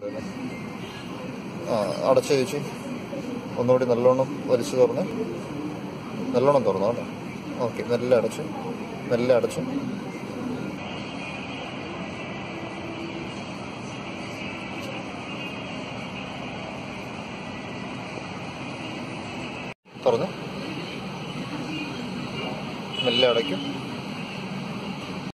വരുന്നത്. അടച്ചു ചേച്ചി, ഒന്നുകൂടി നല്ലോണം വലിച്ചു തുറന്ന്, നല്ലോണം തുറന്നു കേട്ടോ. ഓക്കെ, മെല്ലെ അടച്ചു, മെല്ലെ അടച്ചു. തുറന്ന് മെല്ലെ അടയ്ക്കും.